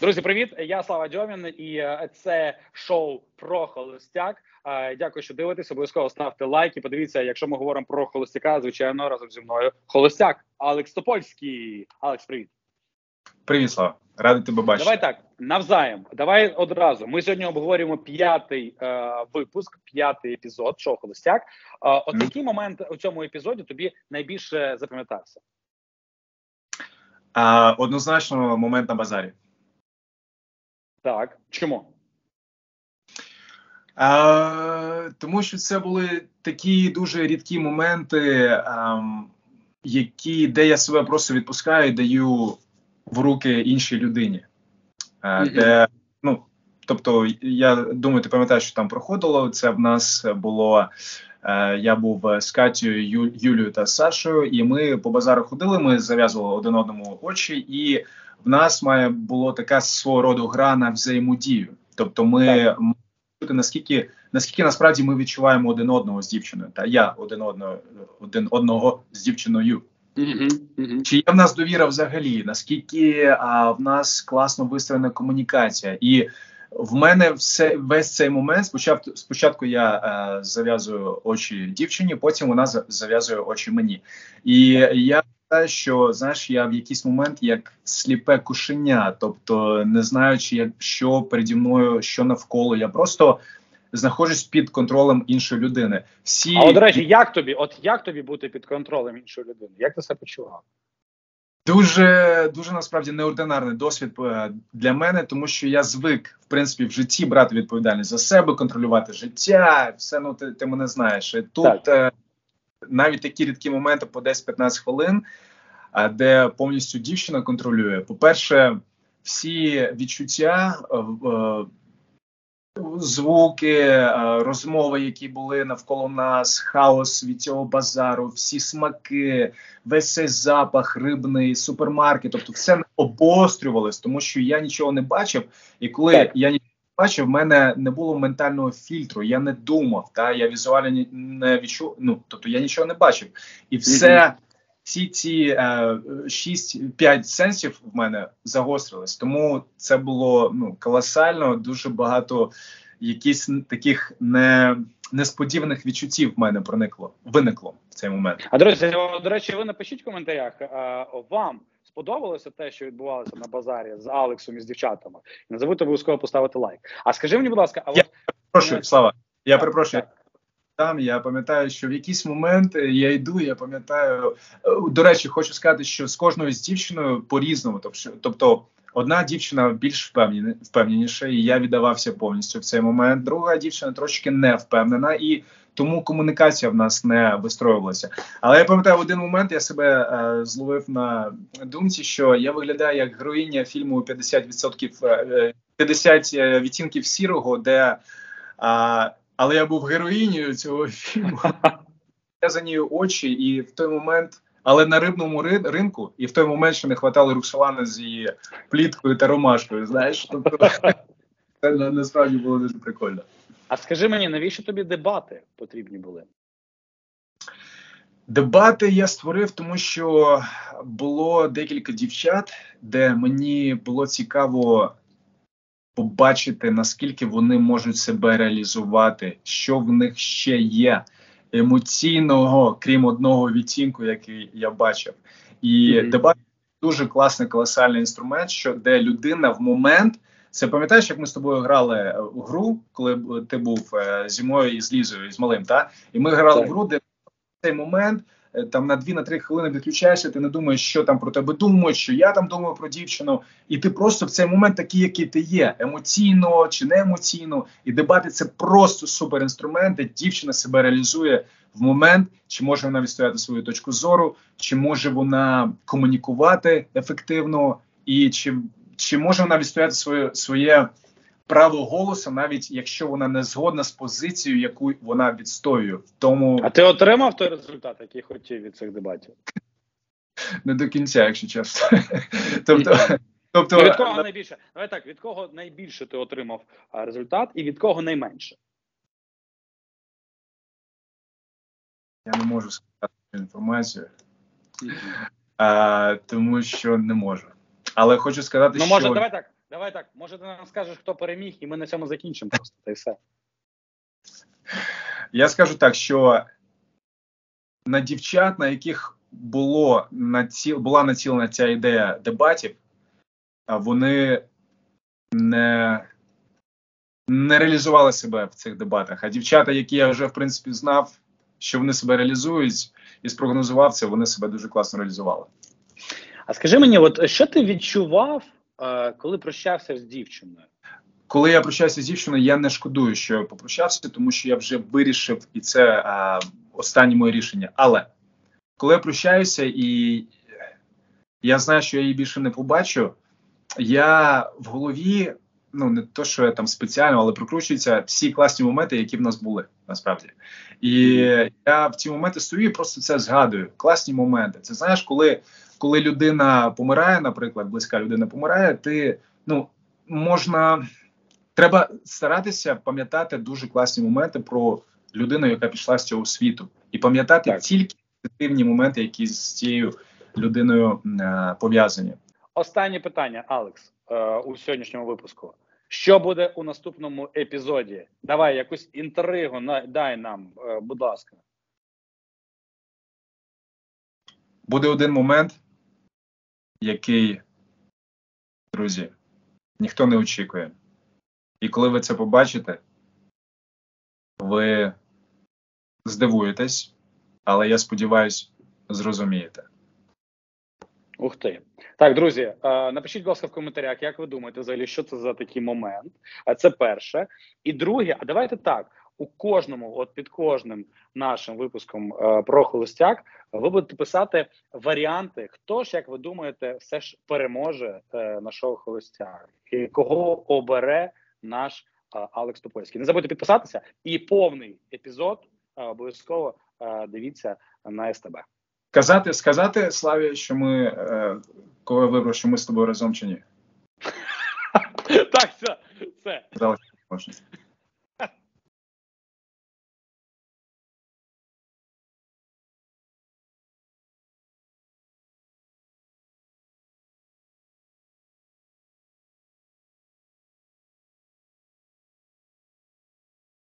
Друзі, привіт! Я Слава Дьомін, і це шоу про холостяк. Дякую, що дивитесь. Обов'язково ставте лайки. Подивіться, якщо ми говоримо про холостяка, звичайно, разом зі мною холостяк Алекс Топольський. Алекс, привіт. Привіт, Слава. Радий тебе бачити. Давай так, навзаєм. Давай одразу. Ми сьогодні обговорюємо п'ятий випуск, п'ятий епізод шоу «Холостяк». От який момент у цьому епізоді тобі найбільше запам'ятався? Однозначно, момент на базарі. Так, чому? Тому що це були такі дуже рідкі моменти, де я себе просто відпускаю і даю в руки іншій людині. Тобто, я думаю, ти пам'ятаєш, що там проходило. Це в нас було, я був з Катєю, Юлією та Сашою, і ми по базару ходили, ми зав'язували один одному очі, і в нас було така свого роду гра на взаємодію. Тобто ми наскільки насправді ми відчуваємо один одного з дівчиною, та я один одного з дівчиною. Чи є в нас довіра взагалі, наскільки в нас класно вистроєна комунікація. І в мене весь цей момент, спочатку я зав'язую очі дівчині, потім вона зав'язує очі мені. І я вважаю, що, знаєш, я в якийсь момент як сліпе кошеня, тобто не знаючи, що переді мною, що навколо, я просто знаходжусь під контролем іншої людини. До речі, як тобі бути під контролем іншої людини? Як ти себе почував? Дуже насправді неординарний досвід для мене, тому що я звик, в принципі, в житті брати відповідальність за себе, контролювати життя, все, ти мене знаєш. І тут навіть такі рідкі моменти по 10-15 хвилин, де повністю дівчина контролює. По-перше, всі відчуття, звуки, розмови, які були навколо нас, хаос від цього базару, всі смаки, весь цей запах рибний, супермаркет, тобто все обострювалось, тому що я нічого не бачив, і коли я нічого не бачив, в мене не було ментального фільтру, я не думав, я візуально не відчув, тобто я нічого не бачив. І всі ці 6-5 сенсів в мене загострились. Тому це було колосально, дуже багато якісь таких несподіваних відчуттів в мене виникло в цей момент. До речі, ви напишіть в коментарях, вам сподобалося те, що відбувалося на базарі з Алексом і з дівчатами? Не забудьте обов'язково поставити лайк. А скажи мені, будь ласка, Слава, я перепрошую. Я пам'ятаю, що в якийсь момент я йду, я пам'ятаю, до речі, хочу сказати, що з кожною з дівчиною по-різному, тобто одна дівчина більш впевненіша, і я віддавався повністю в цей момент, друга дівчина трошки не впевнена, і тому комунікація в нас не вистроювалася. Але я пам'ятаю, в один момент я себе зловив на думці, що я виглядаю як героїня фільму «50 відтінків сірого», де... Але я був героїнею цього фільму. Я за нею очі, і в той момент, але на рибному ринку, і в той момент ще не хватало Роксолани з її пліткою та ромашкою, знаєш. Тобто, це насправді було дуже прикольно. А скажи мені, навіщо тобі дебати потрібні були? Дебати я створив, тому що було декілька дівчат, де мені було цікаво побачити, наскільки вони можуть себе реалізувати, що в них ще є емоційного, крім одного відтінку, який я бачив. І дебат – дуже класний, колосальний інструмент, де людина в момент, це пам'ятаєш, як ми з тобою грали в гру, коли ти був зі мною і з Лізою, і з малим, і ми грали в гру, де в цей момент там на 2-3 хвилини відключаєшся, ти не думаєш, що там про тебе думають, що я там думаю про дівчину, і ти просто в цей момент такий, який ти є, емоційно чи не емоційно, і дебати – це просто суперінструмент, де дівчина себе реалізує в момент, чи може вона відстояти свою точку зору, чи може вона комунікувати ефективно, і чи може вона відстояти своє право голосу, навіть якщо вона не згодна з позицією, яку вона відстоює. А ти отримав той результат, який хотів від цих дебатів? Не до кінця, якщо чесно. Від кого найбільше? Давай так, від кого найбільше ти отримав результат і від кого найменше? Я не можу сказати інформацію, тому що не можу. Але хочу сказати, давай так. Давай так, може ти нам скажеш, хто переміг, і ми на цьому закінчимо просто, та й все. Я скажу так, що на дівчат, на яких була націлена ця ідея дебатів, вони не реалізували себе в цих дебатах. А дівчата, які я вже, в принципі, знав, що вони себе реалізують, і спрогнозував це, вони себе дуже класно реалізували. А скажи мені, от що ти відчував, коли прощався з дівчиною? Коли я прощався з дівчиною, я не шкодую, що я попрощався, тому що я вже вирішив, і це останнє моє рішення. Але коли я прощаюся і я знаю, що я її більше не побачу, я в голові, ну не то, що я там спеціально, але прокручуються всі класні моменти, які в нас були, насправді. І я в ці моменти стою і просто це згадую. Класні моменти. Це, знаєш, коли людина помирає, наприклад, близька людина помирає, треба старатися пам'ятати дуже класні моменти про людину, яка пішла з цього світу. І пам'ятати тільки позитивні моменти, які з цією людиною пов'язані. Останнє питання, Алекс, у сьогоднішньому випуску. Що буде у наступному епізоді? Давай якусь інтригу дай нам, будь ласка. Буде один момент, який, друзі, ніхто не очікує. І коли ви це побачите, ви здивуєтесь, але я сподіваюся, зрозумієте. Ух ти. Так, друзі, напишіть, будь ласка, в коментарях, як ви думаєте взагалі, що це за такий момент. Це перше. І друге, а давайте так, у кожному, от під кожним нашим випуском про Холостяк, ви будете писати варіанти, хто ж, як ви думаєте, все ж переможе на шоу Холостяк. І кого обере наш Алекс Топольський. Не забудьте підписатися. І повний епізод обов'язково дивіться на СТБ. Сказати, Славі, що ми, коли вибрав, що ми з тобою разом чи ні? Так, все. Можна.